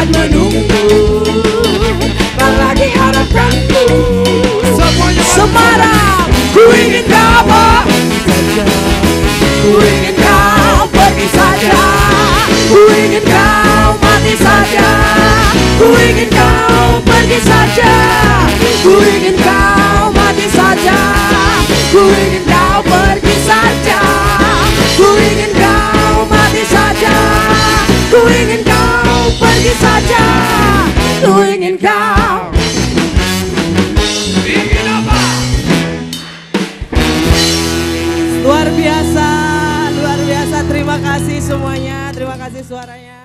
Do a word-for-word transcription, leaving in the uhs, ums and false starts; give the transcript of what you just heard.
menunggu. Tak lagi harapkanku. Semarang, ku ingin kau saja. Ku ingin kau pergi saja. Ku ingin kau mati saja. Ku ingin kau pergi saja. Ku ingin kau mati saja. Ku ingin kau pergi saja. Ku ingin kau mati saja. Ku ingin kau pergi saja. Ku ingin kau. Ingin apa? Luar biasa, luar biasa. Terima kasih semuanya. Terima kasih suaranya.